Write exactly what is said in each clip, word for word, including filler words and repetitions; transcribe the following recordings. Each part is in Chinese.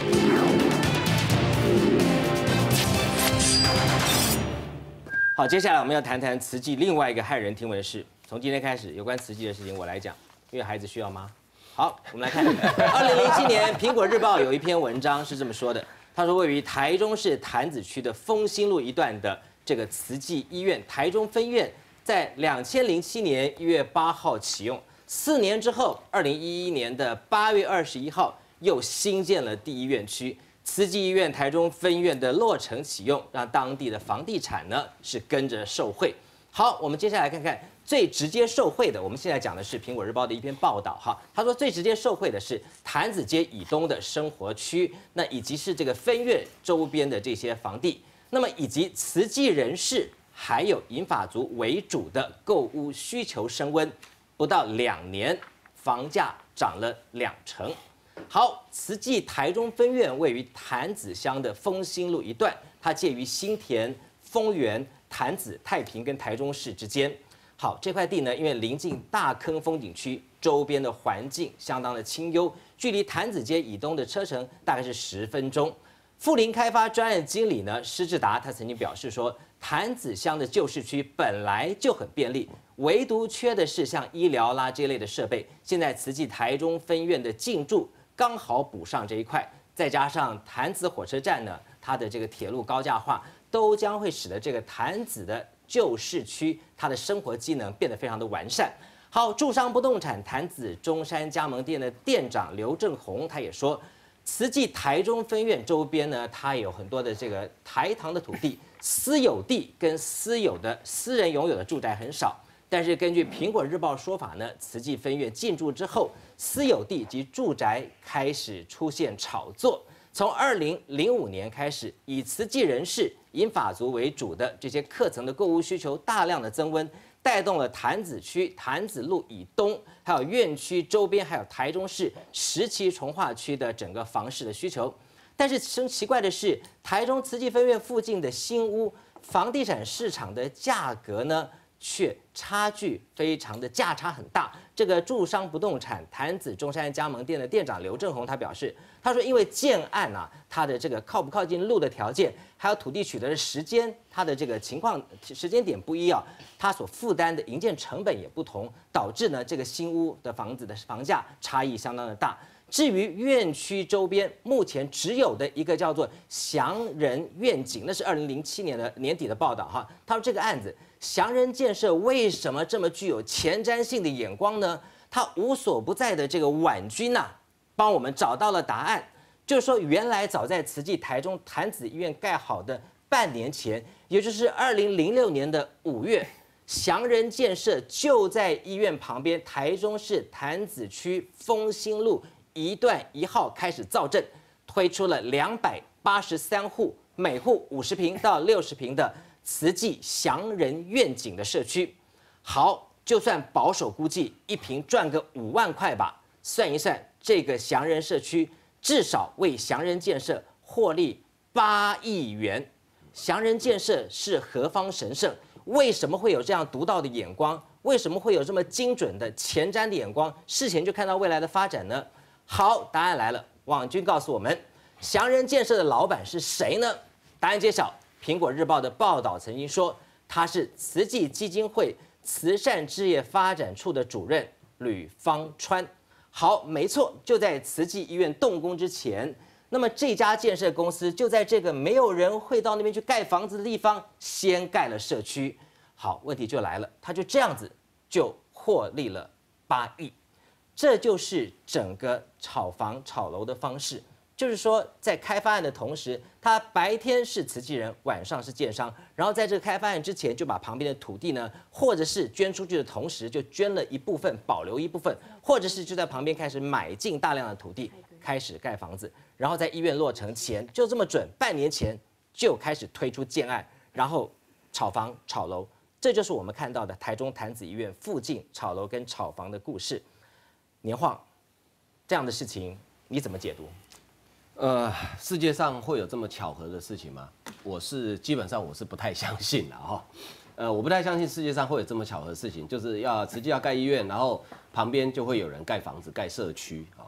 好，接下来我们要谈谈慈济另外一个骇人听闻的事。从今天开始，有关慈济的事情我来讲，因为孩子需要妈。好，我们来看，二零零七年《苹果日报》有一篇文章是这么说的，他说位于台中市潭子区的丰兴路一段的这个慈济医院台中分院，在两千零七年一月八号启用，四年之后，二零一一年的八月二十一号又新建了第一院区。慈济医院台中分院的落成启用，让当地的房地产呢是跟着受惠。好，我们接下来看看最直接受惠的。我们现在讲的是《苹果日报》的一篇报道哈，他说最直接受惠的是潭子街以东的生活区，那以及是这个分院周边的这些房地，那么以及慈济人士还有银发族为主的购屋需求升温，不到两年，房价涨了两成。好，慈济台中分院位于潭子乡的丰兴路一段，它介于新田、丰原、潭子、太平跟台中市之间。好，这块地呢，因为临近大坑风景区，周边的环境相当的清幽，距离潭子街以东的车程大概是十分钟。富林开发专案经理呢施志达，他曾经表示说，潭子乡的旧市区本来就很便利，唯独缺的是像医疗啦这类的设备。现在慈济台中分院的进驻刚好补上这一块，再加上潭子火车站呢，它的这个铁路高架化，都将会使得这个潭子的旧市区它的生活机能变得非常的完善。好，住商不动产潭子中山加盟店的店长刘正宏他也说，慈济台中分院周边呢，它有很多的这个台糖的土地，私有地跟私有的私人拥有的住宅很少。但是根据苹果日报说法呢，慈济分院进驻之后，私有地及住宅开始出现炒作。从二零零五年开始，以慈济人士、银发族为主的这些客层的购物需求大量的增温，带动了潭子区、潭子路以东，还有院区周边，还有台中市石岐重划区的整个房市的需求。但是生奇怪的是，台中慈济分院附近的新屋房地产市场的价格呢，却差距非常的价差很大。这个住商不动产潭子中山加盟店的店长刘正宏他表示，他说因为建案啊，它的这个靠不靠近路的条件，还有土地取得的时间，它的这个情况时间点不一啊，它所负担的营建成本也不同，导致呢这个新屋的房子的房价差异相当的大。至于院区周边，目前只有的一个叫做祥人愿景，那是二零零七年的年底的报道哈。他说这个案子，祥人建设为什么这么具有前瞻性的眼光呢？他无所不在的这个婉君呐、啊，帮我们找到了答案，就是说原来早在慈济台中潭子医院盖好的半年前，也就是二零零六年的五月。祥人建设就在医院旁边，台中市潭子区丰兴路一段一号开始造镇，推出了两百八十三户，每户五十平到六十平的慈济祥人愿景的社区。好，就算保守估计一平赚个五万块吧，算一算，这个祥人社区至少为祥人建设获利八亿元。祥人建设是何方神圣？为什么会有这样独到的眼光？为什么会有这么精准的前瞻的眼光？事前就看到未来的发展呢？好，答案来了。网军告诉我们，祥人建设的老板是谁呢？答案揭晓。苹果日报的报道曾经说，他是慈济基金会慈善事业发展处的主任吕方川。好，没错，就在慈济医院动工之前，那么这家建设公司就在这个没有人会到那边去盖房子的地方，先盖了社区。好，问题就来了，他就这样子就获利了八亿。这就是整个炒房炒楼的方式，就是说在开发案的同时，他白天是慈济人，晚上是建商，然后在这个开发案之前就把旁边的土地呢，或者是捐出去的同时就捐了一部分，保留一部分，或者是就在旁边开始买进大量的土地，开始盖房子，然后在医院落成前就这么准，半年前就开始推出建案，然后炒房炒楼，这就是我们看到的台中潭子医院附近炒楼跟炒房的故事。年晃，这样的事情你怎么解读？ 呃，世界上会有这么巧合的事情吗？我是基本上我是不太相信的哈。呃，我不太相信世界上会有这么巧合的事情，就是要慈济要盖医院，然后旁边就会有人盖房子、盖社区啊。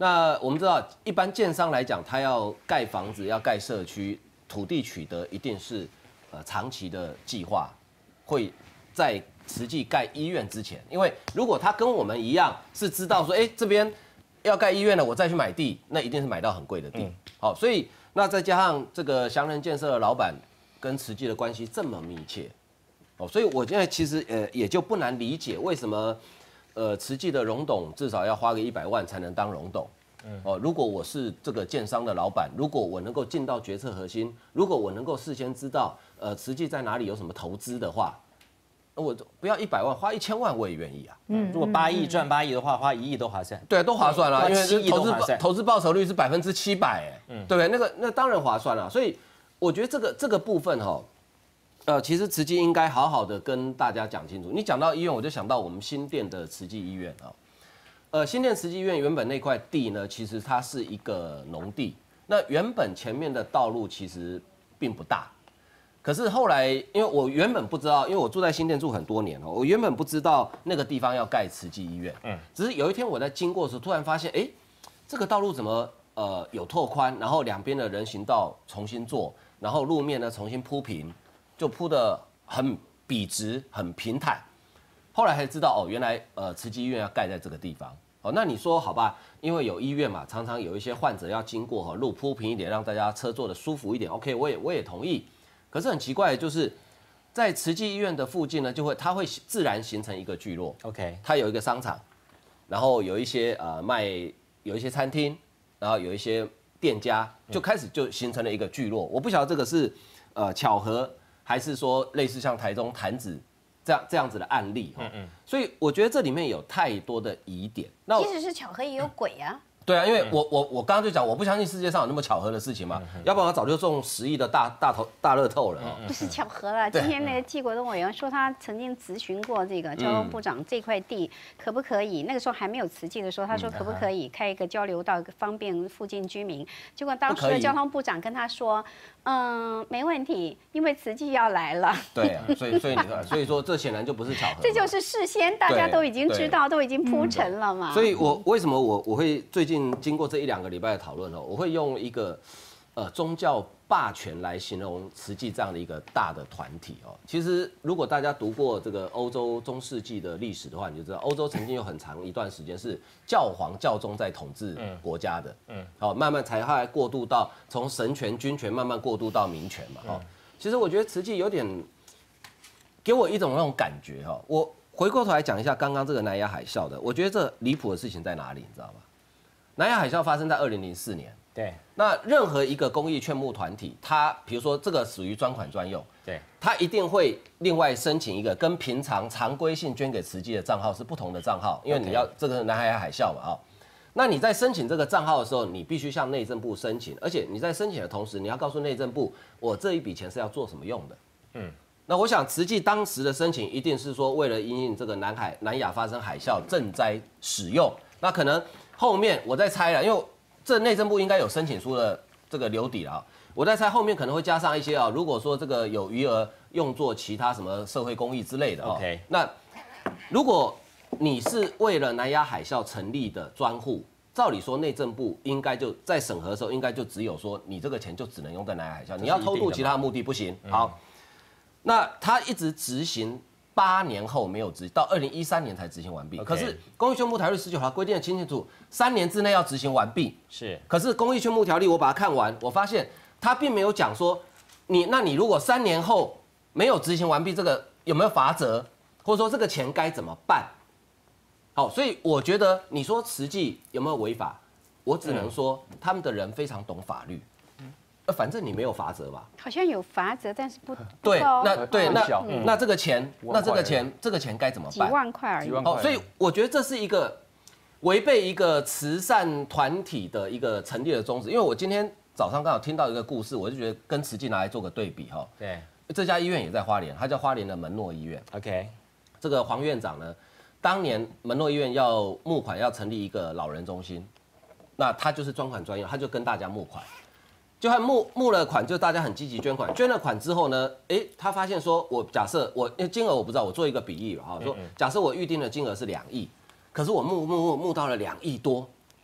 那我们知道，一般建商来讲，他要盖房子、要盖社区，土地取得一定是呃长期的计划，会在实际盖医院之前，因为如果他跟我们一样是知道说，哎，这边要盖医院了，我再去买地，那一定是买到很贵的地。好，所以那再加上这个祥仁建设的老板跟慈济的关系这么密切，哦，所以我现在其实呃也就不难理解为什么。呃，慈济的荣董至少要花个一百万才能当荣董。哦，如果我是这个建商的老板，如果我能够进到决策核心，如果我能够事先知道，呃，慈济在哪里有什么投资的话，那我不要一百万，花一千万我也愿意啊。 嗯，如果八亿赚八亿的话，花一亿都划算。 对，都划算了，因为投资算投资报酬率是百分之七百，哎，嗯，对不对？那个那当然划算了。所以我觉得这个这个部分哈。呃，其实慈济应该好好的跟大家讲清楚。你讲到医院，我就想到我们新店的慈济医院啊。呃，新店慈济医院原本那块地呢，其实它是一个农地。那原本前面的道路其实并不大，可是后来，因为我原本不知道，因为我住在新店住很多年哦，我原本不知道那个地方要盖慈济医院。嗯。只是有一天我在经过的时候，突然发现，哎，这个道路怎么呃有拓宽，然后两边的人行道重新做，然后路面呢重新铺平。就铺得很笔直、很平坦，后来才知道哦，原来呃慈济医院要盖在这个地方。哦，那你说好吧，因为有医院嘛，常常有一些患者要经过哈，路铺平一点，让大家车坐得舒服一点。OK， 我也我也同意。可是很奇怪的就是，在慈济医院的附近呢，就会它会自然形成一个聚落。 OK， 它有一个商场，然后有一些呃卖有一些餐厅，然后有一些店家，就开始就形成了一个聚落。我不晓得这个是呃巧合。还是说类似像台中潭子这样这样子的案例，嗯嗯，所以我觉得这里面有太多的疑点。 那即使是巧合也有鬼啊。 对啊，因为我我我刚刚就讲，我不相信世界上有那么巧合的事情嘛，要不然我早就中十亿的大大头大乐透了。 不是巧合了，今天那个纪国东委员说他曾经咨询过这个交通部长这块地可不可以，那个时候还没有慈济的时候，他说可不可以开一个交流道，方便附近居民。结果当时的交通部长跟他说，嗯，没问题，因为慈济要来了。 对啊，所以所以你看，所以说这显然就不是巧合。 这就是事先大家都已经知道，都已经铺陈了嘛。 所以我为什么我我会最近经过这一两个礼拜的讨论哦，我会用一个呃宗教霸权来形容慈济这样的一个大的团体哦。其实如果大家读过这个欧洲中世纪的历史的话，你就知道欧洲曾经有很长一段时间是教皇教宗在统治国家的，嗯，好，慢慢才后来过渡到从神权君权慢慢过渡到民权嘛，哦。其实我觉得慈济有点给我一种那种感觉哈。我回过头来讲一下刚刚这个南亚海啸的，我觉得这离谱的事情在哪里，你知道吗？南亚海啸发生在二零零四年， 对。 那任何一个公益劝募团体，它比如说这个属于专款专用， 对， 它一定会另外申请一个跟平常常规性捐给慈济的账号是不同的账号，因为你要这个南海海啸嘛，啊，那你在申请这个账号的时候，你必须向内政部申请，而且你在申请的同时，你要告诉内政部，我这一笔钱是要做什么用的，嗯。那我想，慈济当时的申请一定是说，为了因应这个南海南亚发生海啸赈灾使用。那可能后面我再猜了，因为这内政部应该有申请书的这个留底了啊。我在猜后面可能会加上一些啊，如果说这个有余额用作其他什么社会公益之类的啊。 OK。 那如果你是为了南亚海啸成立的专户，照理说内政部应该就在审核的时候，应该就只有说你这个钱就只能用在南亚海啸，你要偷渡其他的目的不行。好。那他一直执行八年后没有执行，到二零一三年才执行完毕。Okay. 可是公益劝募条例十九条规定的清清楚，三年之内要执行完毕。 是。可是公益劝募条例我把它看完，我发现他并没有讲说，你那你如果三年后没有执行完毕，这个有没有罚则，或者说这个钱该怎么办？好，所以我觉得你说慈济有没有违法，我只能说他们的人非常懂法律。反正你没有罚则吧？ 好像有罚则，但是不对。那对那那这个钱，那这个钱，这个钱该怎么办？ 几万块而已。 哦，所以我觉得这是一个违背一个慈善团体的一个成立的宗旨。因为我今天早上刚好听到一个故事，我就觉得跟慈济拿来做个对比哈。 对， 这家医院也在花莲，它叫花莲的门诺医院。 OK， 这个黄院长呢，当年门诺医院要募款，要成立一个老人中心，那他就是专款专用，他就跟大家募款。就他募募了款，就大家很积极捐款。捐了款之后呢，哎，他发现说，我假设我因为金额我不知道，我做一个比喻哈，说假设我预定的金额是两亿，可是我募募募募到了两亿多，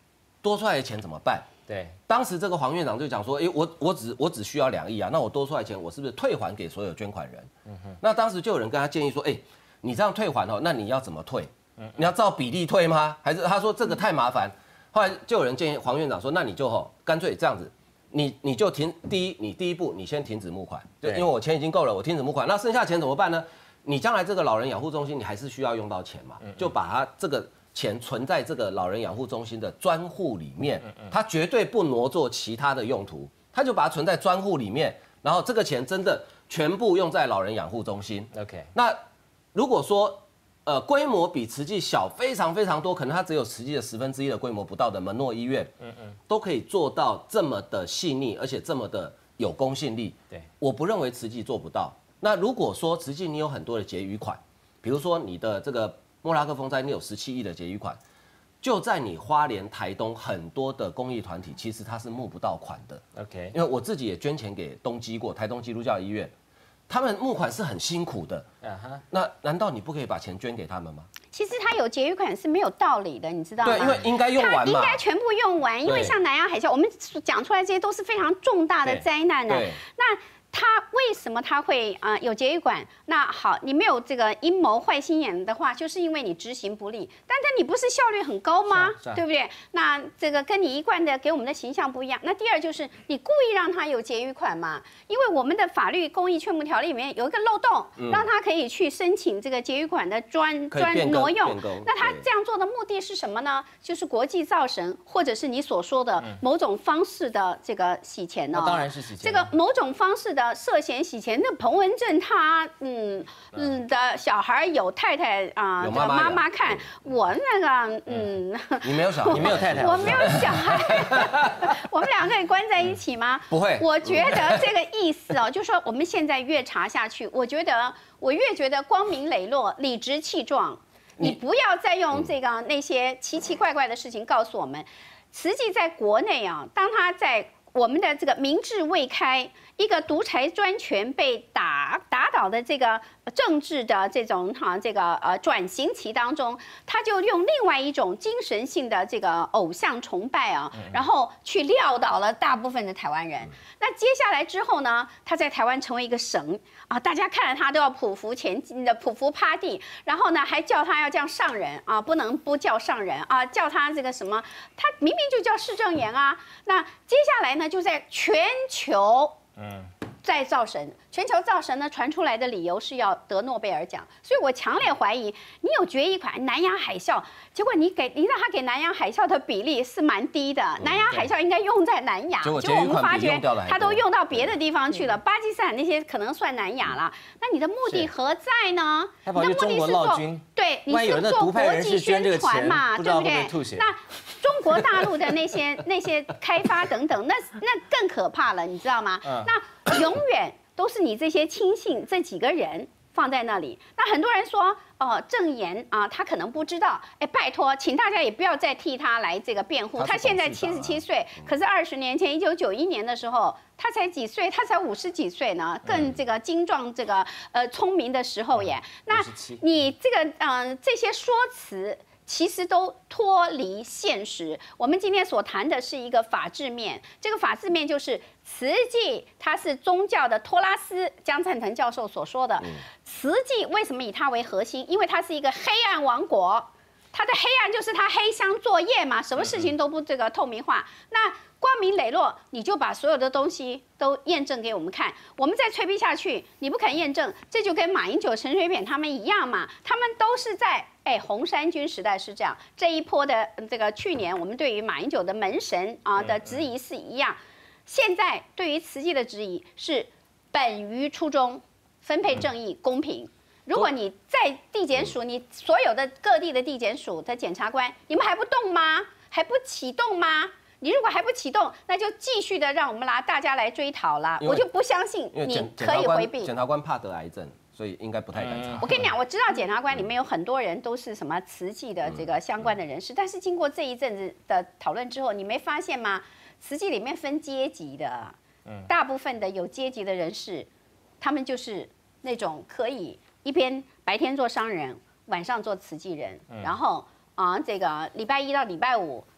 多出来的钱怎么办？ 对， 当时这个黄院长就讲说，哎，我我只我只需要两亿啊，那我多出来钱，我是不是退还给所有捐款人？嗯哼，那当时就有人跟他建议说，哎，你这样退还哦，那你要怎么退？你要照比例退吗？还是他说这个太麻烦？后来就有人建议黄院长说，那你就吼干脆这样子，你你就停，第一你第一步你先停止募款，就因为我钱已经够了，我停止募款，那剩下钱怎么办呢？你将来这个老人养护中心，你还是需要用到钱嘛，就把它这个钱存在这个老人养护中心的专户里面，它绝对不挪作其他的用途，他就把它存在专户里面，然后这个钱真的全部用在老人养护中心。 OK， 那如果说呃规模比慈济小非常非常多，可能它只有慈济的十分之一的规模不到的门诺医院，嗯嗯，都可以做到这么的细腻，而且这么的有公信力。 对， 我不认为慈济做不到。那如果说慈济你有很多的结余款，比如说你的这个莫拉克风灾，你有十七亿的结余款，就在你花莲、台东很多的公益团体，其实它是募不到款的。 OK， 因为我自己也捐钱给东基过，台东基督教医院，他们募款是很辛苦的。Uh huh. 那难道你不可以把钱捐给他们吗？ 其实他有结余款是没有道理的，你知道吗？ 对，因为应该用完嘛。 他应该全部用完，因为像南洋海啸，我们讲出来这些都是非常重大的灾难呢。那他为什么他会啊、呃、有结余款？那好，你没有这个阴谋坏心眼的话，就是因为你执行不力。但但你不是效率很高吗？ 是啊是啊对不对？那这个跟你一贯的给我们的形象不一样。那第二就是你故意让他有结余款嘛？因为我们的法律公益劝募条例里面有一个漏洞，嗯、让他可以去申请这个结余款的专专挪用。那他这样做的目的是什么呢？就是国际造神，或者是你所说的某种方式的这个洗钱呢、哦？ 当然是洗钱。 这个某种方式的涉嫌洗钱，那彭文正他嗯嗯的小孩有太太啊，这个妈妈看我那个嗯， 你没有小孩，你没有太太， 我没有小孩，我们两个可以关在一起吗？ 不会， 我觉得这个意思哦，就是说我们现在越查下去，我觉得我越觉得光明磊落、理直气壮。你不要再用这个那些奇奇怪怪的事情告诉我们，慈济在国内啊，当他在我们的这个民智未开，一个独裁专权被打打倒的这个政治的这种哈这个呃转型期当中，他就用另外一种精神性的这个偶像崇拜啊，然后去撂倒了大部分的台湾人。那接下来之后呢，他在台湾成为一个神啊，大家看了他都要匍匐前进的匍匐趴地，然后呢还叫他要这样上人啊，不能不叫上人啊，叫他这个什么，他明明就叫释正言啊。那接下来呢，就在全球嗯。再造神，全球造神呢传出来的理由是要得诺贝尔奖，所以我强烈怀疑你有决议款南洋海啸，结果你给你让他给南洋海啸的比例是蛮低的，嗯、南洋海啸应该用在南亚，结果我们发觉他都用到别的地方去了，巴基斯坦那些可能算南亚了，那你的目的何在呢？ 他跑去中国闹军， 对，你是做国际宣传嘛，对不对？那中国大陆的那些那些开发等等，那那更可怕了，你知道吗？嗯、那永远都是你这些亲信这几个人放在那里。那很多人说，哦，正言啊，他可能不知道。哎，拜托，请大家也不要再替他来这个辩护。他现在七十七岁，可是二十年前，一九九一年的时候，他才几岁？他才五十几岁呢，更这个精壮、这个呃聪明的时候耶。那你这个嗯、呃、这些说辞。其实都脱离现实。我们今天所谈的是一个法治面，这个法治面就是慈济，它是宗教的托拉斯，江灿腾教授所说的。慈济为什么以它为核心？因为它是一个黑暗王国，它的黑暗就是它黑箱作业嘛，什么事情都不这个透明化。那光明磊落，你就把所有的东西都验证给我们看。我们再吹逼下去，你不肯验证，这就跟马英九、陈水扁他们一样嘛。他们都是在哎红衫军时代是这样，这一波的这个去年我们对于马英九的门神啊的质疑是一样。现在对于慈济的质疑是本于初衷，分配正义、公平。如果你在地检署，你所有的各地的地检署的检察官，你们还不动吗？还不启动吗？你如果还不启动，那就继续的让我们来大家来追讨啦。我就不相信你可以回避。 检察官怕得癌症，所以应该不太敢查。 我跟你讲，我知道检察官里面有很多人都是什么慈济的这个相关的人士，但是经过这一阵子的讨论之后，你没发现吗？慈济里面分阶级的，大部分的有阶级的人士，他们就是那种可以一边白天做商人，晚上做慈济人，然后啊这个礼拜一到礼拜五。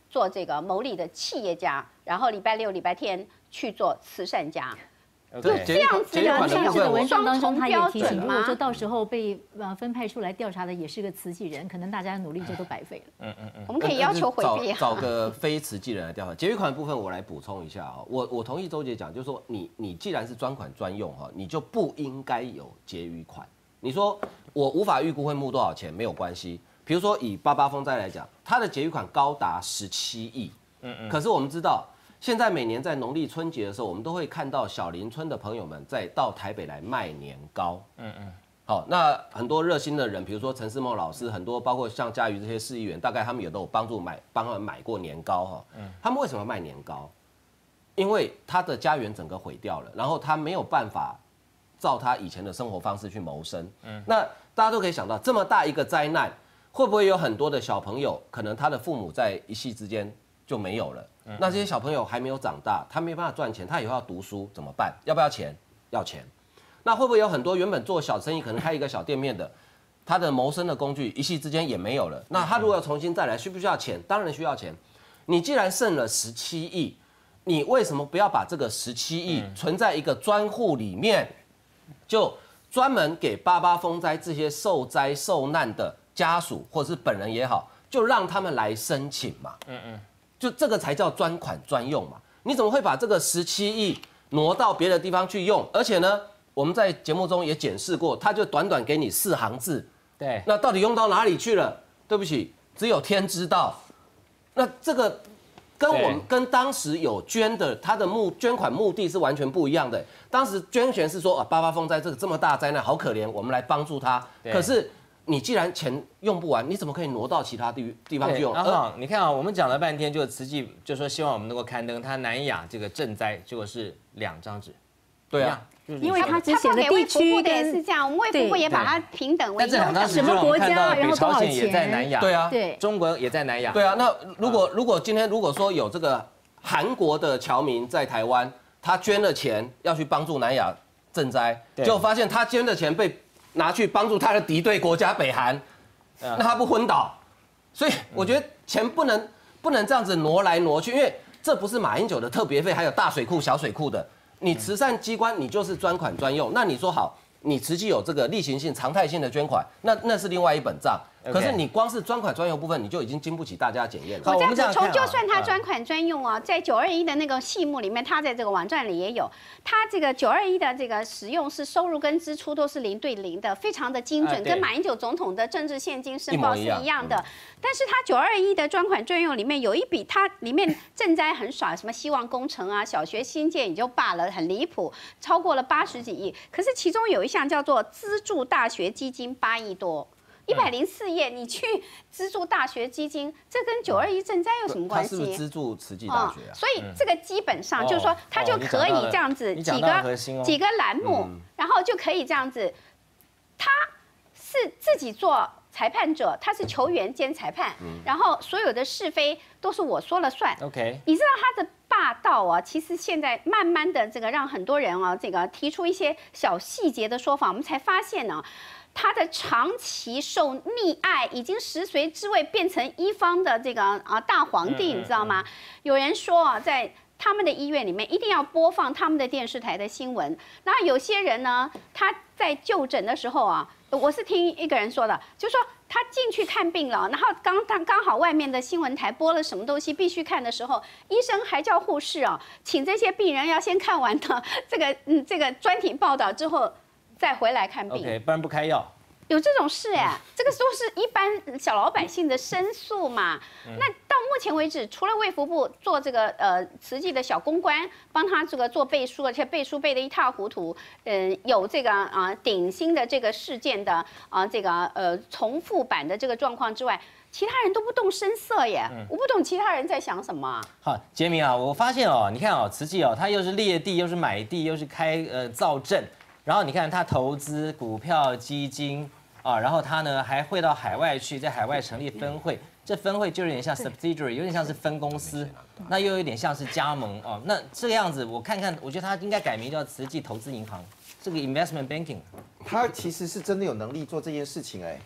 做这个牟利的企业家，然后礼拜六、礼拜天去做慈善家。就这样子的像这个文章当中，他也提醒， 双重标准吗如果说到时候被呃分派出来调查的也是个慈济人，可能大家的努力就都白费了。 嗯嗯嗯。 我们可以要求回避， 找找个非慈济人来调查。结余款部分我来补充一下啊，我我同意周姐讲，就是说你你既然是专款专用哈，你就不应该有结余款。你说我无法预估会募多少钱，没有关系。比如说以八八风灾来讲，它的结余款高达十七亿，嗯嗯，可是我们知道。现在每年在农历春节的时候，我们都会看到小林村的朋友们在到台北来卖年糕。嗯嗯。好，那很多热心的人，比如说陈世梦老师，很多包括像嘉瑜这些市议员，大概他们也都有帮助买，帮他们买过年糕哈。嗯。他们为什么卖年糕？因为他的家园整个毁掉了，然后他没有办法照他以前的生活方式去谋生。嗯。那大家都可以想到，这么大一个灾难，会不会有很多的小朋友，可能他的父母在一夕之间就没有了？那这些小朋友还没有长大，他没办法赚钱，他以后要读书怎么办？要不要钱？要钱。那会不会有很多原本做小生意，可能开一个小店面的，他的谋生的工具一夕之间也没有了？那他如果要重新再来，需不需要钱？当然需要钱。你既然剩了十七亿，你为什么不要把这个十七亿存在一个专户里面，就专门给八八风灾这些受灾受难的家属或者是本人也好，就让他们来申请嘛？嗯嗯。就这个才叫专款专用嘛？你怎么会把这个十七亿挪到别的地方去用？而且呢，我们在节目中也检视过，他就短短给你四行字， 对， 那到底用到哪里去了？对不起，只有天知道。那这个跟我们跟当时有捐的，他的目捐款目的是完全不一样的。当时捐钱是说啊，八八风灾这个这么大灾难好可怜，我们来帮助他。可是你既然钱用不完，你怎么可以挪到其他地地方去用？ 然后你看啊，我们讲了半天，就慈济就说希望我们能够刊登他南亚这个赈灾，结果是两张纸。 对啊， 因为他只写了地卫区福部的也是这样，我们卫福部也把它平等为但这两张纸什么国家，然后多少钱也在南亚。 对啊， 对， 中国也在南亚。 对啊，那如果如果今天如果说有这个韩国的侨民在台湾，他捐了钱要去帮助南亚赈灾，结果发现他捐的钱被拿去帮助他的敌对国家北韩。那他不昏倒，所以我觉得钱不能不能这样子挪来挪去，因为这不是马英九的特别费，还有大水库、小水库的。你慈善机关你就是专款专用，那你说好，你实际有这个例行性、常态性的捐款，那那是另外一本账。可是你光是专款专用部分，你就已经经不起大家检验了。 我再补充，就算他专款专用啊，在九二一的那个细目里面，他在这个网站里也有，他这个九二一的这个使用是收入跟支出都是零对零的，非常的精准，跟马英九总统的政治现金申报是一样的。但是他九二一的专款专用里面有一笔，它里面赈灾很少，什么希望工程啊、小学新建也就罢了，很离谱，超过了八十几亿。可是其中有一项叫做资助大学基金八亿多。一百零四页，你去资助大学基金，这跟九二一赈灾有什么关系？ 他是不是资助慈济大学啊？ 所以这个基本上就是说，他就可以这样子几个几个栏目，然后就可以这样子，他是自己做裁判者，他是球员兼裁判，然后所有的是非都是我说了算。 OK， 你知道他的霸道啊，其实现在慢慢的这个让很多人啊，这个提出一些小细节的说法，我们才发现呢。他的长期受溺爱，已经食髓知味，变成一方的这个啊大皇帝，你知道吗？有人说啊，在他们的医院里面一定要播放他们的电视台的新闻。然后有些人呢，他在就诊的时候啊，我是听一个人说的，就说他进去看病了，然后刚刚刚好外面的新闻台播了什么东西必须看的时候，医生还叫护士啊，请这些病人要先看完的这个嗯这个专题报道之后。再回来看病 ，OK， 不然不开药。 有这种事哎，这个都是一般小老百姓的申诉嘛。那到目前为止，除了卫福部做这个呃慈济的小公关，帮他这个做背书，而且背书背得一塌糊涂，嗯、呃，有这个啊、呃、顶新的这个事件的啊、呃、这个呃重复版的这个状况之外。其他人都不动声色耶，嗯、我不懂其他人在想什么、啊。 好，杰明啊，我发现哦，你看哦，慈济哦，他又是裂地，又是买地，又是开呃造镇。然后你看他投资股票基金啊，然后他呢还会到海外去，在海外成立分会，这分会就有点像 subsidiary， 有点像是分公司，那又有点像是加盟哦。那这个样子，我看看，我觉得他应该改名叫慈济投资银行，这个 investment banking。 他其实是真的有能力做这件事情哎。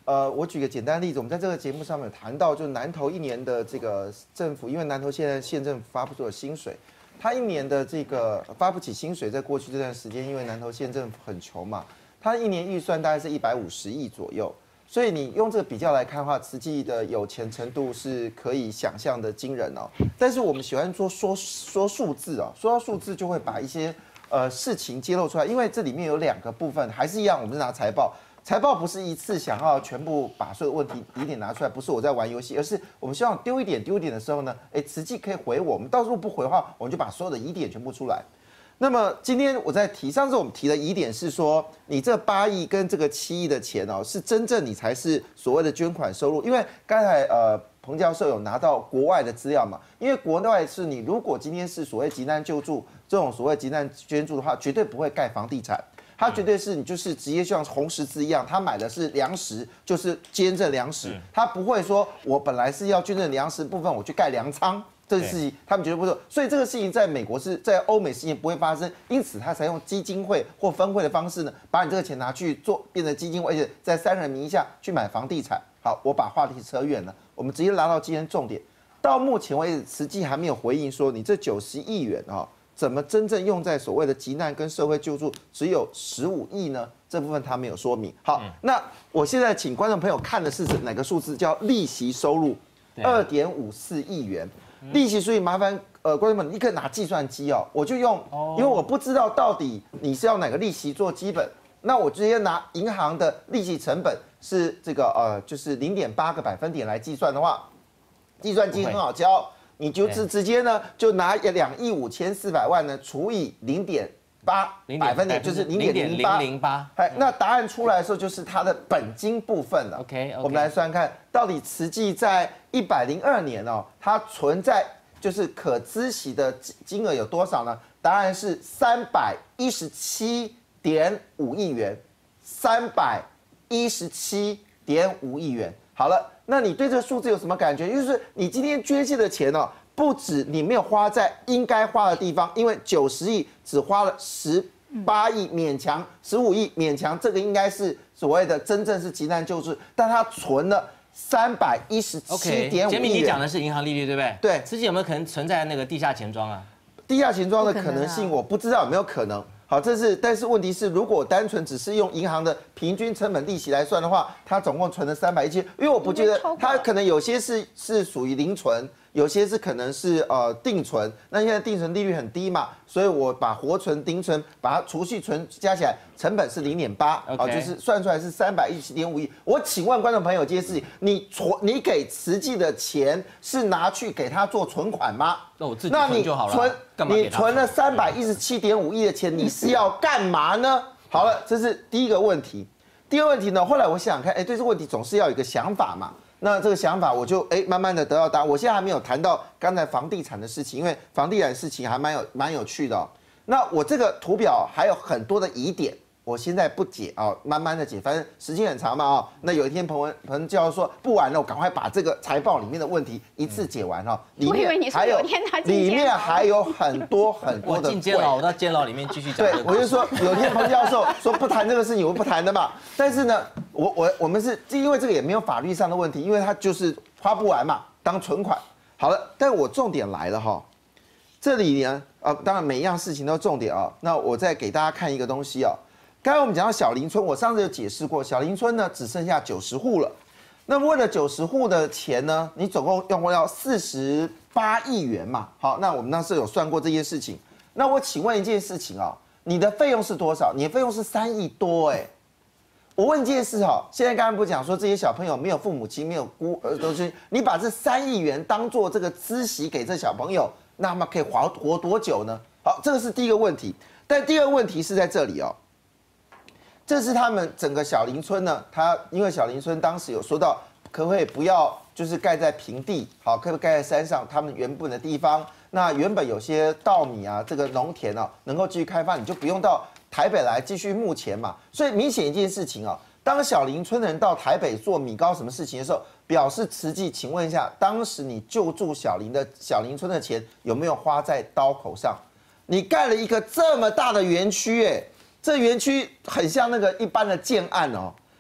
呃，我举个简单的例子，我们在这个节目上面有谈到，就是南投一年的这个政府，因为南投现在县政府发不出的薪水，他一年的这个发不起薪水，在过去这段时间，因为南投县政府很穷嘛，他一年预算大概是一百五十亿左右。所以你用这个比较来看的话，慈济的有钱程度是可以想象的惊人哦。但是我们喜欢说说说数字哦，说到数字就会把一些呃事情揭露出来，因为这里面有两个部分，还是一样，我们是拿财报，财报不是一次想要全部把所有问题疑点拿出来，不是我在玩游戏，而是我们希望丢一点丢一点的时候呢，哎，慈济可以回我，我们到时候不回的话，我们就把所有的疑点全部出来。那么今天我在提，上次我们提的疑点是说，你这八亿跟这个七亿的钱哦，是真正你才是所谓的捐款收入，因为刚才呃彭教授有拿到国外的资料嘛，因为国外是你如果今天是所谓急难救助这种所谓急难捐助的话，绝对不会盖房地产。它绝对是你就是直接像红十字一样，他买的是粮食，就是捐赠粮食，他不会说我本来是要捐赠粮食部分，我去盖粮仓。这个事情他们绝对不做，所以这个事情在美国是在欧美事情不会发生，因此他才用基金会或分会的方式呢，把你这个钱拿去做变成基金会，而且在三人名下去买房地产。好，我把话题扯远了，我们直接拿到今天重点。到目前为止，慈济还没有回应说你这九十亿元啊、哦，怎么真正用在所谓的急难跟社会救助只有十五亿呢？这部分他没有说明。好，嗯、那我现在请观众朋友看的是哪个数字？叫利息收入二点五四亿元。利息，所以麻烦呃观众们，你可以拿计算机哦，我就用，因为我不知道到底你是要哪个利息做基本，那我直接拿银行的利息成本是这个呃就是零点八个百分点来计算的话，计算机很好教，你就直直接呢就拿两亿五千四百万呢除以零点八百分点，就是零点零八零八，哎，那答案出来的时候就是它的本金部分了。OK， 我们来算看到底慈济在一百零二年哦，它存在就是可孳息的金额有多少呢？答案是三百一十七点五亿元，三百一十七点五亿元。好了，那你对这个数字有什么感觉？就是你今天捐献的钱哦。不止你没有花在应该花的地方，因为九十亿只花了十八亿，勉强十五亿勉强，这个应该是所谓的真正是急难救助，但他存了三百一十七点五亿元。 杰米，你讲的是银行利率对不对？ 对， 慈济有没有可能存在那个地下钱庄啊？ 地下钱庄的可能性我不知道有没有可能。好，这是，但是问题是，如果单纯只是用银行的平均成本利息来算的话，它总共存了三百一千，因为我不觉得它可能有些是是属于零存。有些是可能是呃定存，那现在定存利率很低嘛，所以我把活存、定存，把它储蓄存加起来，成本是零点八，啊，就是算出来是三百一十七点五亿。我请问观众朋友这些事情，你存你给慈济的钱是拿去给他做存款吗？ 那我自己存就好了。 那你存你存了三百一十七点五亿的钱，你是要干嘛呢？好了，这是第一个问题。第二个问题呢，后来我想想看，哎，对这个问题总是要有一个想法嘛。那这个想法我就哎慢慢的得到答案。我现在还没有谈到刚才房地产的事情，因为房地产的事情还蛮有蛮有趣的哦。那我这个图表还有很多的疑点，我现在不解啊、哦，慢慢的解，反正时间很长嘛啊、哦。那有一天彭文彭教授说不玩了，我赶快把这个财报里面的问题一次解完哈、哦。里面还有里面还有很多很多的。 我进监牢，我到监牢里面继续讲。 对，我就说有天彭教授说不谈这个事情，我不谈的嘛。但是呢，我我我们是因为这个也没有法律上的问题，因为它就是花不完嘛，当存款。好了，但我重点来了哈、哦，这里呢，呃，当然每一样事情都重点啊、哦。那我再给大家看一个东西啊、哦。刚才我们讲到小林村，我上次有解释过，小林村呢只剩下九十户了。那么为了九十户的钱呢，你总共用要四十八亿元嘛。好，那我们那时候有算过这件事情。那我请问一件事情啊、哦，你的费用是多少？你的费用是三亿多哎。我问一件事哈，现在刚刚不讲说这些小朋友没有父母亲，没有孤儿都是，你把这三亿元当做这个孳息给这小朋友，那么可以活活多久呢？好，这个是第一个问题。但第二个问题是在这里哦。这是他们整个小林村呢，它因为小林村当时有说到，可不可以不要就是盖在平地，好，可不可以盖在山上？他们原本的地方，那原本有些稻米啊，这个农田啊，能够继续开发，你就不用到台北来继续牧钱嘛。所以明显一件事情啊，当小林村的人到台北做米糕什么事情的时候，表示慈济，请问一下，当时你救助小林的小林村的钱有没有花在刀口上？你盖了一个这么大的园区，哎。这园区很像那个一般的建案哦，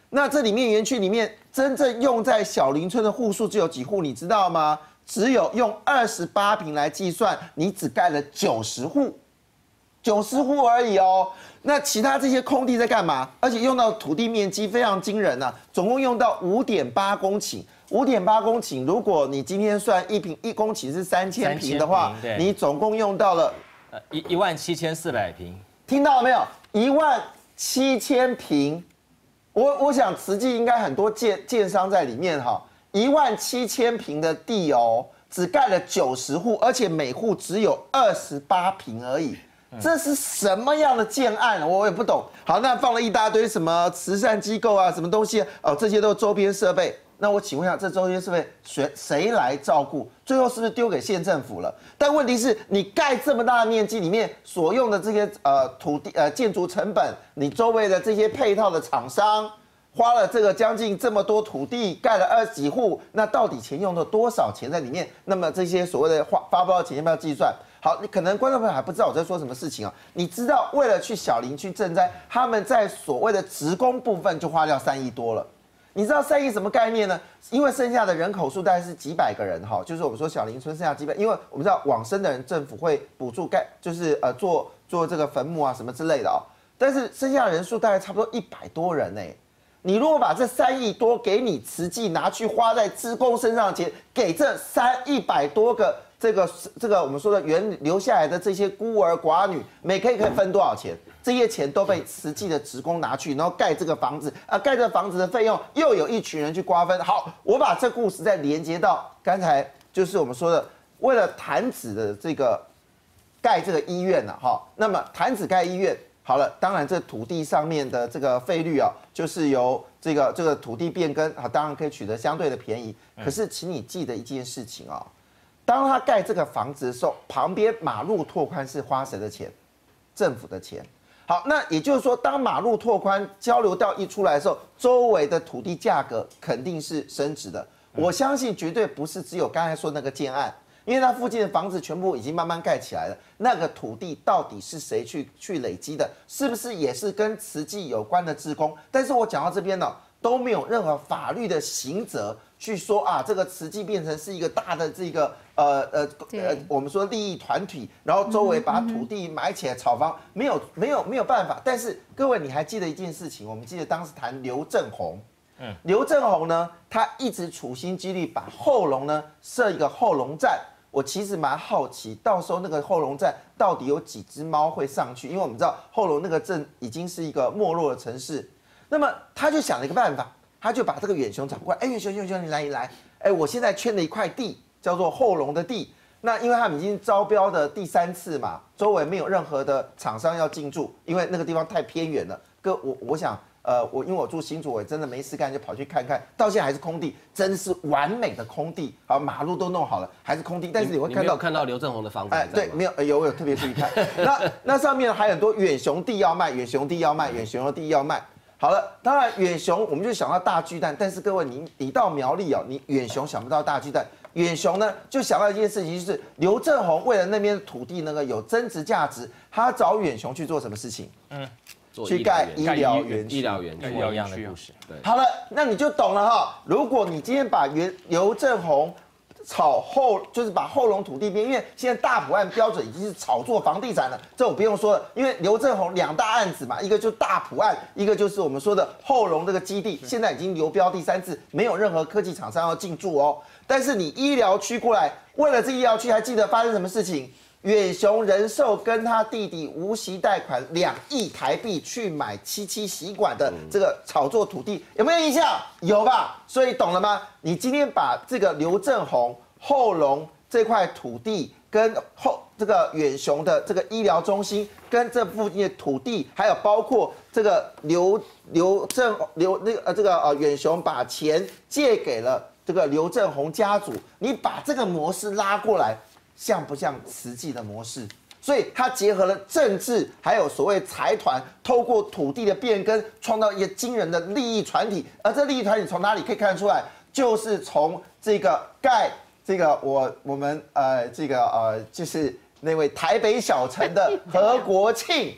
那这里面园区里面真正用在小林村的户数只有几户，你知道吗？只有用二十八坪来计算，你只盖了九十户，九十户而已哦。那其他这些空地在干嘛？而且用到土地面积非常惊人啊，总共用到五点八公顷。五点八公顷，如果你今天算一坪一公顷是三千坪的话，你总共用到了呃一一万七千四百坪。 听到了没有？一万七千坪。我我想慈济应该很多建建商在里面哈，一万七千坪的地哦，只盖了九十户，而且每户只有二十八坪而已。这是什么样的建案？我也不懂。好，那放了一大堆什么慈善机构啊，什么东西哦，这些都是周边设备。那我请问一下，这周边设备谁谁来照顾？最后是不是丢给县政府了？但问题是你盖这么大的面积里面所用的这些呃土地呃建筑成本，你周围的这些配套的厂商花了这个将近这么多土地盖了二十几户，那到底钱用了多少钱在里面？那么这些所谓的发发包的钱要不要计算？好，你可能观众朋友还不知道我在说什么事情啊？你知道为了去小林区赈灾，他们在所谓的职工部分就花掉三亿多了。你知道三亿什么概念呢？因为剩下的人口数大概是几百个人哈，就是我们说小林村剩下几百，因为我们知道往生的人政府会补助盖，就是呃做做这个坟墓啊什么之类的哦。但是剩下的人数大概差不多一百多人呢。你如果把这三亿多给你慈济拿去花在志工身上的钱，给这三一百多个这个这个我们说的原留下来的这些孤儿寡女，每个月可以分多少钱？这些钱都被慈济的职工拿去，然后盖这个房子啊，盖这个房子的费用又有一群人去瓜分。好，我把这故事再连接到刚才就是我们说的，为了潭子的这个盖这个医院呢、啊，哈，那么潭子盖医院。好了，当然这土地上面的这个费率啊，就是由这个这个土地变更啊，当然可以取得相对的便宜。可是，请你记得一件事情啊，当他盖这个房子的时候，旁边马路拓宽是花谁的钱？政府的钱。好，那也就是说，当马路拓宽交流道一出来的时候，周围的土地价格肯定是升值的。我相信绝对不是只有刚才说那个建案。因为它附近的房子全部已经慢慢盖起来了，那个土地到底是谁去去累积的？是不是也是跟慈济有关的志工？但是我讲到这边呢，都没有任何法律的刑责去说啊，这个慈济变成是一个大的这个呃呃呃，我们说利益团体，然后周围把土地买起来炒房，没有没有没有办法。但是各位，你还记得一件事情？我们记得当时谈刘正宏。嗯，刘正宏呢，他一直处心积虑把后龙呢设一个后龙站。我其实蛮好奇，到时候那个后龙站到底有几只猫会上去？因为我们知道后龙那个镇已经是一个没落的城市。那么他就想了一个办法，他就把这个远雄找过来，哎，远雄远雄你来你来，哎，我现在圈了一块地，叫做后龙的地。那因为他们已经招标的第三次嘛，周围没有任何的厂商要进驻，因为那个地方太偏远了。哥，我我想。呃，我因为我住新竹，我真的没事干，就跑去看看，到现在还是空地，真是完美的空地，好，马路都弄好了，还是空地。但是你会看到看到刘正宏的房子，哎， 对，没有，有我有特别注意看。那那上面还有很多远雄地要卖，远雄地要卖，远雄的地要卖。好了，当然远雄我们就想到大巨蛋，但是各位你你到苗栗哦，你远雄想不到大巨蛋，远雄呢就想到一件事情，就是刘正宏为了那边的土地那个有增值价值，他找远雄去做什么事情？嗯。去盖医疗园区， 医疗园区一样的故事。 对，好了，那你就懂了哈。如果你今天把刘刘正宏炒后，就是把后龙土地变，因为现在大埔案标准已经是炒作房地产了，这我不用说了。因为刘正宏两大案子嘛，一个就是大埔案，一个就是我们说的后龙这个基地，现在已经流标第三次，没有任何科技厂商要进驻哦。但是你医疗区过来，为了这医疗区，还记得发生什么事情？远雄人寿跟他弟弟无息贷款两亿台币去买七七习馆的这个炒作土地，有没有印象？有吧？所以懂了吗？你今天把这个刘正宏后龙这块土地跟后这个远雄的这个医疗中心，跟这附近的土地，还有包括这个刘刘正刘那个呃这个呃远雄把钱借给了这个刘正宏家族，你把这个模式拉过来。像不像慈济的模式？所以它结合了政治，还有所谓财团，透过土地的变更，创造一个惊人的利益团体。而这利益团体从哪里可以看得出来？就是从这个盖这个我我们呃这个呃就是那位台北小城的何国庆。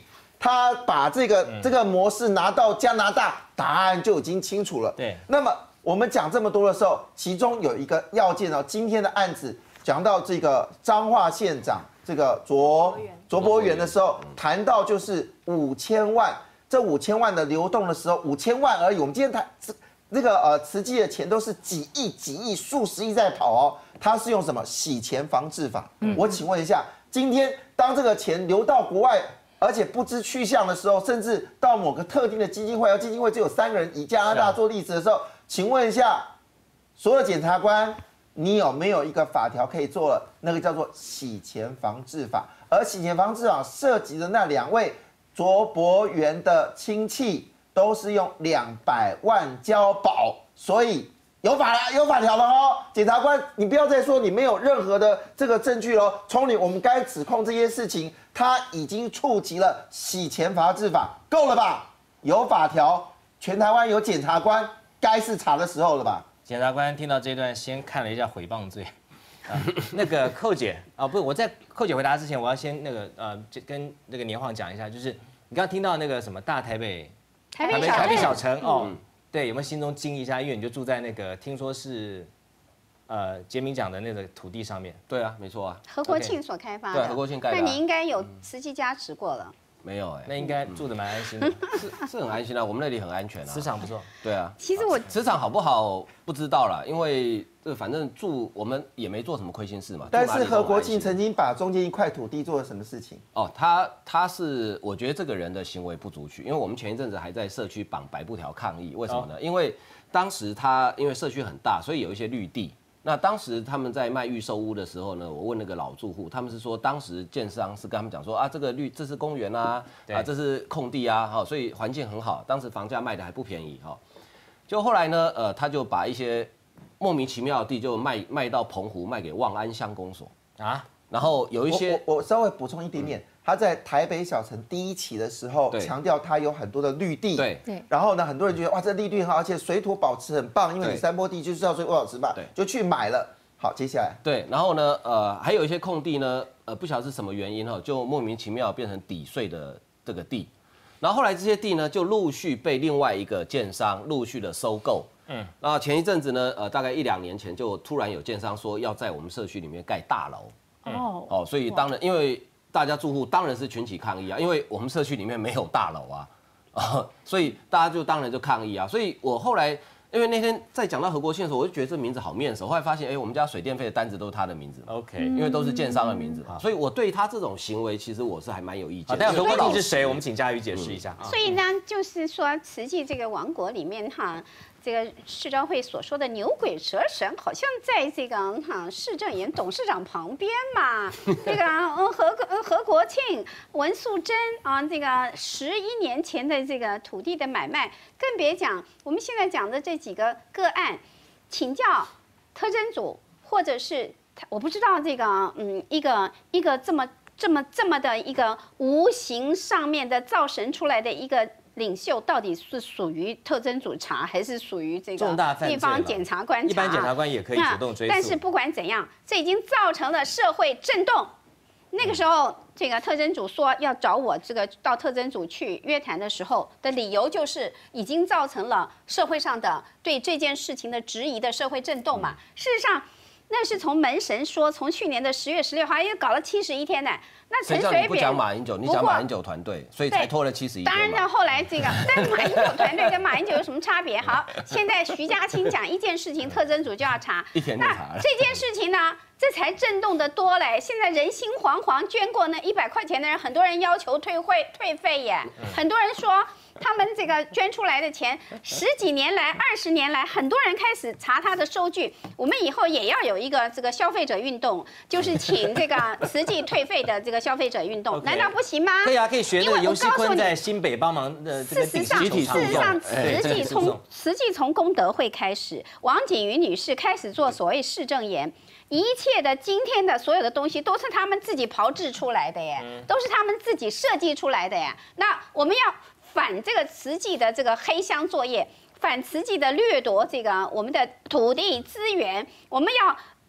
他把这个这个模式拿到加拿大，答案就已经清楚了。 对， 那么我们讲这么多的时候，其中有一个要件哦，今天的案子讲到这个彰化县长这个卓卓博源的时候，谈到就是五千万，这五千万的流动的时候，五千万而已。我们今天谈那个呃慈济的钱都是几亿、几亿、数十亿在跑哦，它是用什么洗钱防治法？我请问一下，今天当这个钱流到国外，而且不知去向的时候，甚至到某个特定的基金会，而基金会只有三个人，以加拿大做例子的时候，请问一下，所有检察官，你有没有一个法条可以做了？那个叫做洗钱防治法，而洗钱防治法涉及的那两位卓博源的亲戚。都是用两百万交保，所以有法了，有法条了哦。检察官，你不要再说你没有任何的这个证据喽。从你我们该指控这些事情，他已经触及了洗钱防治法，够了吧？有法条，全台湾有检察官，该是查的时候了吧？ 检察官听到这段，先看了一下诽谤罪。啊，那个寇姐啊，不是我在寇姐回答之前，我要先那个呃，跟那个年晃讲一下，就是你刚刚听到那个什么大台北。 台北小台北小城哦，对，有没有心中惊一下？因为你就住在那个听说是，呃，杰明讲的那个土地上面。 对啊，没错啊。 何国庆所开发的。 对，何国庆盖的。 那你应该有慈济加持过了。 没有哎， 那应该住的蛮安心的。 是是很安心啊，我们那里很安全啊。 磁场不错。 对啊。 其实我磁场好不好不知道啦，因为这反正住我们也没做什么亏心事嘛。 但是何国庆曾经把中间一块土地做了什么事情？ 哦，他他是我觉得这个人的行为不足取，因为我们前一阵子还在社区绑百步条抗议，为什么呢？因为当时他因为社区很大，所以有一些绿地。那当时他们在卖预售屋的时候呢，我问那个老住户，他们是说当时建商是跟他们讲说啊，这个绿这是公园啊，啊这是空地啊，哈，所以环境很好，当时房价卖的还不便宜哈。就后来呢，呃，他就把一些莫名其妙的地就卖卖到澎湖，卖给望安乡公所啊，然后有一些我我稍微补充一点点。嗯，他在台北小城第一期的时候，强调他有很多的绿地， 对对。 然后呢，很多人觉得哇，这绿地很好，而且水土保持很棒，因为你山坡地就是要水土保持嘛， 对， 就去买了。好，接下来对，然后呢，呃，还有一些空地呢，呃，不晓得是什么原因哈，就莫名其妙变成抵税的这个地，然后后来这些地呢，就陆续被另外一个建商陆续的收购。嗯，然后前一阵子呢，呃，大概一两年前就突然有建商说要在我们社区里面盖大楼。哦，哦，所以当然因为。大家住户当然是群起抗议啊，因为我们社区里面没有大楼啊，啊，所以大家就当然就抗议啊。所以我后来因为那天在讲到何国庆的时候，我就觉得这名字好面熟，后来发现，哎，我们家水电费的单子都是他的名字 ，OK， 因为都是建商的名字，所以我对他这种行为，其实我是还蛮有意见。 但何国庆是谁？我们请佳瑜解释一下。 所以呢，就是说慈济这个王国里面哈。这个市召会所说的牛鬼蛇神，好像在这个哈市政研董事长旁边嘛。这个嗯何呃何国庆、文素贞啊，这个十一年前的这个土地的买卖，更别讲我们现在讲的这几个个案，请教特侦组，或者是我不知道这个嗯一个一个这么这么这么的一个无形上面的造神出来的一个。领袖到底是属于特侦组查，还是属于这个地方检察官查？ 一般检察官也可以主动追诉。 但是不管怎样，这已经造成了社会震动。那个时候，这个特侦组说要找我这个到特侦组去约谈的时候的理由，就是已经造成了社会上的对这件事情的质疑的社会震动嘛。事实上。那是从门神说，从去年的十月十六号，因为搞了七十一天呢。那陈水扁不讲马英九，你讲马英九团队，所以才拖了七十一天。 当然了，后来这个，但马英九团队跟马英九有什么差别？好，现在徐家清讲一件事情，特侦组就要查， 一天就查了。 这件事情呢，这才震动的多嘞。现在人心惶惶，捐过那一百块钱的人，很多人要求退会退费耶，很多人说。他们这个捐出来的钱，十几年来、二十年来，很多人开始查他的收据。我们以后也要有一个这个消费者运动，就是请这个慈济退费的这个消费者运动，难道不行吗？ 可以啊，可以学那个尤锡坤在新北帮忙的这个集体诉讼。事实上，慈济从慈济从功德会开始，王景瑜女士开始做所谓市政研。一切的今天的所有的东西都是他们自己炮制出来的耶，都是他们自己设计出来的呀。那我们要反这个慈济的这个黑箱作业，反慈济的掠夺这个我们的土地资源，我们要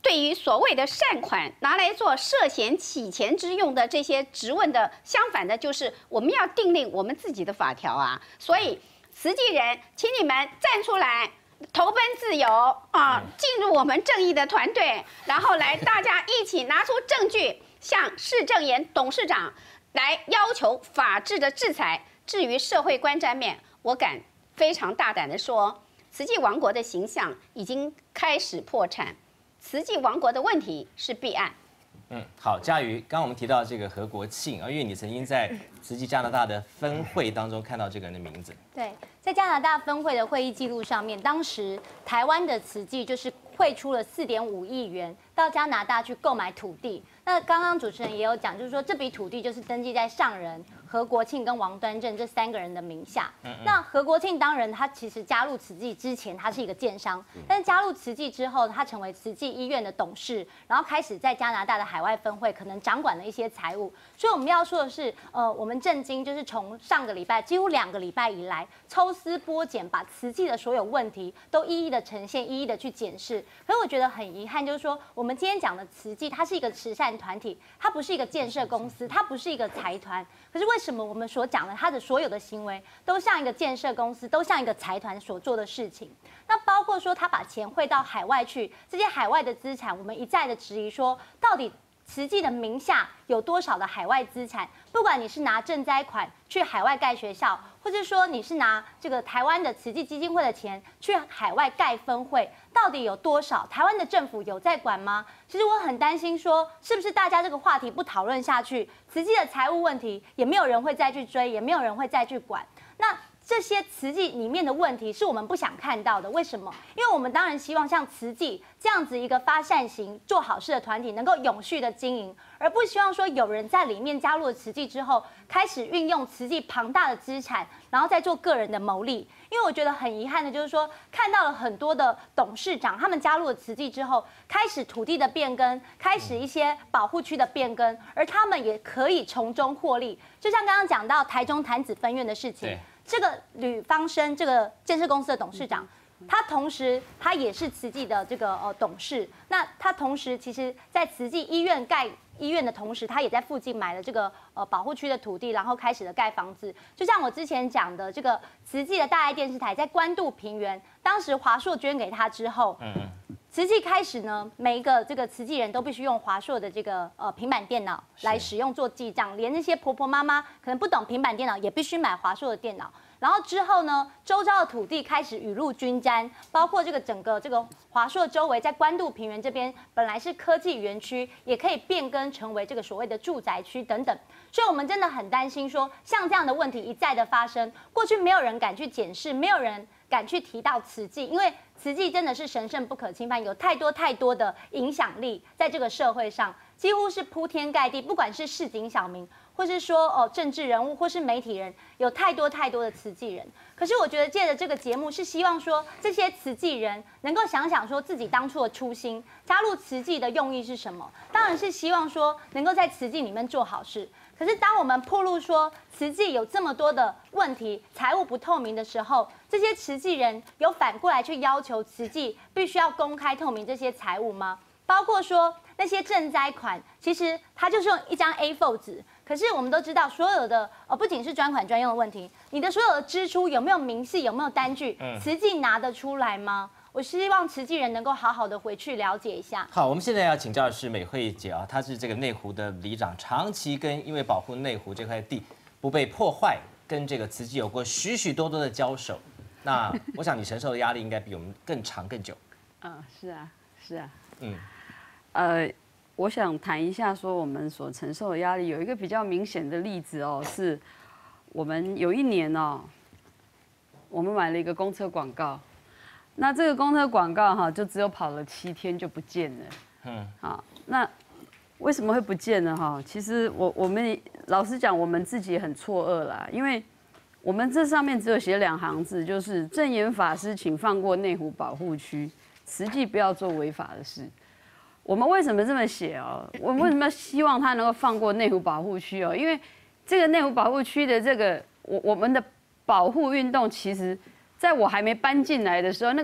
对于所谓的善款拿来做涉嫌洗钱之用的这些质问的，相反的就是我们要订立我们自己的法条啊。所以慈济人，请你们站出来，投奔自由啊，进入我们正义的团队，然后来大家一起拿出证据，向市政研董事长来要求法治的制裁。至于社会观瞻面，我敢非常大胆的说，慈济王国的形象已经开始破产，慈济王国的问题是弊案。 嗯，好，嘉瑜，刚刚我们提到这个何国庆啊，因为你曾经在慈济加拿大的分会当中看到这个人的名字。 对，在加拿大分会的会议记录上面，当时台湾的慈济就是汇出了四点五亿元到加拿大去购买土地。那刚刚主持人也有讲，就是说这笔土地就是登记在上人、何国庆跟王端正这三个人的名下。嗯嗯那何国庆当然他其实加入慈济之前，他是一个建商，但是加入慈济之后，他成为慈济医院的董事，然后开始在加拿大的海外分会可能掌管了一些财务。所以我们要说的是，呃，我们震惊就是从上个礼拜几乎两个礼拜以来，抽丝剥茧，把慈济的所有问题都一一的呈现，一一的去检视。可是我觉得很遗憾，就是说我们今天讲的慈济，它是一个慈善团体，它不是一个建设公司，它不是一个财团。可是为什么我们所讲的它的所有的行为都像一个建设公司，都像一个财团所做的事情？那包括说他把钱汇到海外去，这些海外的资产，我们一再的质疑说，到底慈济的名下有多少的海外资产？不管你是拿赈灾款去海外盖学校，或者说你是拿这个台湾的慈济基金会的钱去海外盖分会，到底有多少？台湾的政府有在管吗？其实我很担心说，是不是大家这个话题不讨论下去，慈济的财务问题也没有人会再去追，也没有人会再去管。那这些慈济里面的问题是我们不想看到的，为什么？因为我们当然希望像慈济这样子一个发善行、做好事的团体能够永续的经营，而不希望说有人在里面加入了慈济之后，开始运用慈济庞大的资产，然后再做个人的牟利。因为我觉得很遗憾的就是说，看到了很多的董事长，他们加入了慈济之后，开始土地的变更，开始一些保护区的变更，而他们也可以从中获利。就像刚刚讲到台中潭子分院的事情。这个吕方生这个建设公司的董事长，他同时他也是慈济的这个呃董事。那他同时其实，在慈济医院盖医院的同时，他也在附近买了这个呃保护区的土地，然后开始了盖房子。就像我之前讲的，这个慈济的大爱电视台在关渡平原，当时华硕捐给他之后，嗯嗯。慈济开始呢，每一个这个慈济人都必须用华硕的这个呃平板电脑来使用做记账，连那些婆婆妈妈可能不懂平板电脑，也必须买华硕的电脑。然后之后呢，周遭的土地开始雨露均沾，包括这个整个这个华硕周围，在关渡平原这边本来是科技园区，也可以变更成为这个所谓的住宅区等等。所以我们真的很担心说，像这样的问题一再的发生，过去没有人敢去检视，没有人敢去提到慈济，因为慈济真的是神圣不可侵犯，有太多太多的影响力在这个社会上，几乎是铺天盖地，不管是市井小民，或是说哦政治人物，或是媒体人，有太多太多的慈济人。可是我觉得借着这个节目，是希望说这些慈济人能够想想说自己当初的初心，加入慈济的用意是什么？当然是希望说能够在慈济里面做好事。可是当我们暴露说慈济有这么多的问题，财务不透明的时候，这些慈济人有反过来去要求慈济必须要公开透明这些财务吗？包括说那些赈灾款，其实它就是用一张 A 四 纸，可是我们都知道，所有的呃不仅是专款专用的问题，你的所有的支出有没有明细，有没有单据，慈济拿得出来吗？我希望慈济人能够好好的回去了解一下。 好，我们现在要请教的是美惠姐啊，她是这个内湖的里长，长期跟因为保护内湖这块地不被破坏，跟这个慈济有过许许多多的交手。那我想你承受的压力应该比我们更长更久。 嗯，是啊，是啊， 嗯， 呃，我想谈一下说我们所承受的压力，有一个比较明显的例子哦，是我们有一年哦，我们买了一个公车广告。那这个公车广告哈，就只有跑了七天就不见了。嗯，好，那为什么会不见呢？哈，其实我我们老实讲，我们自己也很错愕啦，因为我们这上面只有写两行字，就是证严法师，请放过内湖保护区，慈济不要做违法的事。我们为什么这么写哦？我们为什么希望他能够放过内湖保护区哦？因为这个内湖保护区的这个我我们的保护运动，其实在我还没搬进来的时候，那个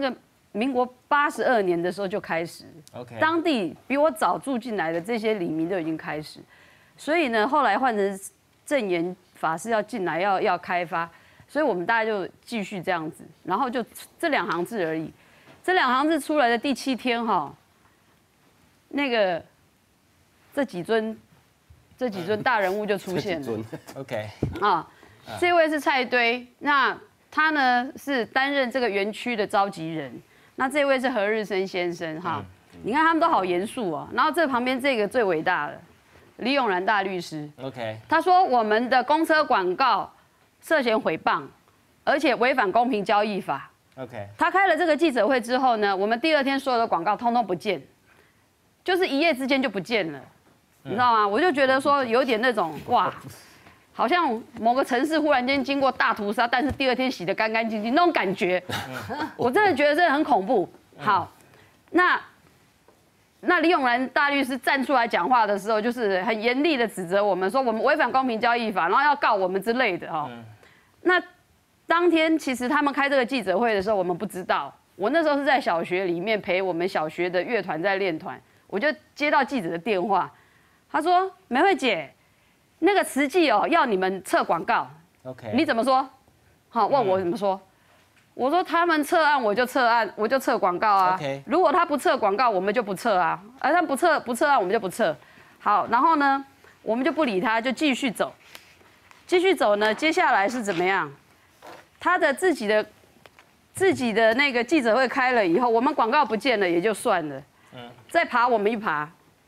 民国八十二年的时候就开始 OK， 当地比我早住进来的这些里民都已经开始，所以呢，后来换成证严法师要进来要要开发，所以我们大家就继续这样子，然后就这两行字而已。这两行字出来的第七天哈，那个这几尊这几尊大人物就出现了。 OK， 啊，这位是蔡堆，那他呢是担任这个园区的召集人。那这位是何日升先生哈，你看他们都好严肃哦。然后这旁边这个最伟大的李永然大律师 OK， 他说我们的公车广告涉嫌诽谤，而且违反公平交易法。 OK， 他开了这个记者会之后呢，我们第二天所有的广告通通不见，就是一夜之间就不见了，你知道吗？我就觉得说有点那种哇。好像某个城市忽然间经过大屠杀，但是第二天洗得干干净净那种感觉，我真的觉得这很恐怖。好，那那李永然大律师站出来讲话的时候，就是很严厉的指责我们说我们违反公平交易法，然后要告我们之类的哦。那当天其实他们开这个记者会的时候，我们不知道。我那时候是在小学里面陪我们小学的乐团在练团，我就接到记者的电话，他说：“美惠姐。”那个慈济哦，要你们测广告 ，OK， 你怎么说？好，问我怎么说？我说他们测案，我就测案，我就测广告啊。 OK， 如果他不测广告，我们就不测啊。而他不测不测案，我们就不测。好，然后呢，我们就不理他，就继续走。继续走呢，接下来是怎么样？他的自己的自己的那个记者会开了以后，我们广告不见了也就算了，嗯，再爬我们一爬。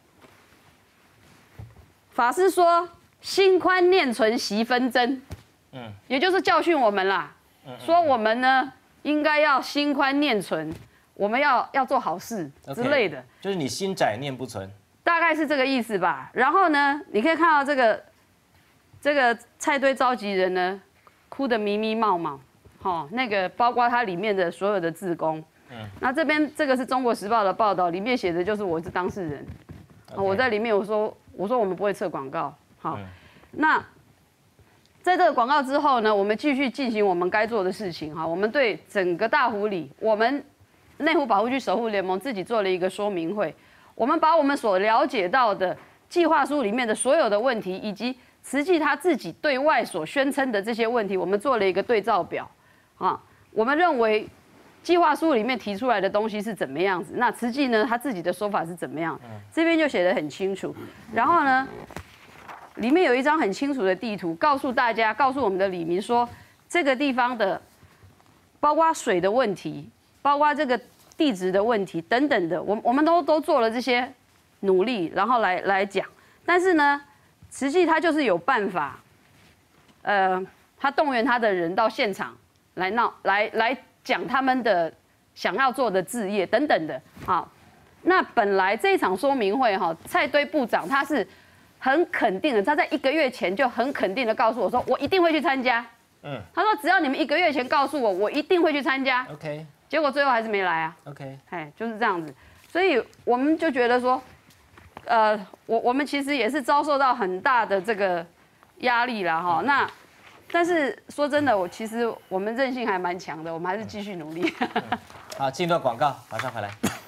法师说。心宽念存息纷争，嗯，也就是教训我们啦，说我们呢应该要心宽念存，我们要要做好事之类的， okay， 就是你心窄念不存， 大概是这个意思吧。然后呢，你可以看到这个这个蔡堆召集人呢，哭得迷迷冒冒，哦，那个包括他里面的所有的志工，嗯，那这边这个是中国时报的报道，里面写的就是我是当事人， okay， 我在里面我说我说我们不会测广告。好，嗯，那在这个广告之后呢，我们继续进行我们该做的事情哈。我们对整个大湖里，我们内湖保护区守护联盟自己做了一个说明会，我们把我们所了解到的计划书里面的所有的问题，以及慈济他自己对外所宣称的这些问题，我们做了一个对照表啊。我们认为计划书里面提出来的东西是怎么样子，那慈济呢他自己的说法是怎么样，这边就写得很清楚。然后呢，里面有一张很清楚的地图，告诉大家，告诉我们的里民说，这个地方的，包括水的问题，包括这个地质的问题等等的，我我们都都做了这些努力，然后来来讲。但是呢，实际他就是有办法，呃，他动员他的人到现场来闹，来来讲他们的想要做的事业等等的。好，那本来这一场说明会哈，蔡堆部长他是很肯定的，他在一个月前就很肯定的告诉我说，我一定会去参加。嗯，他说只要你们一个月前告诉我，我一定会去参加。 OK， 结果最后还是没来啊。 OK， 哎，就是这样子，所以我们就觉得说，呃，我我们其实也是遭受到很大的这个压力啦哈。那但是说真的，我其实我们韧性还蛮强的，我们还是继续努力。 好，进段广告，马上回来。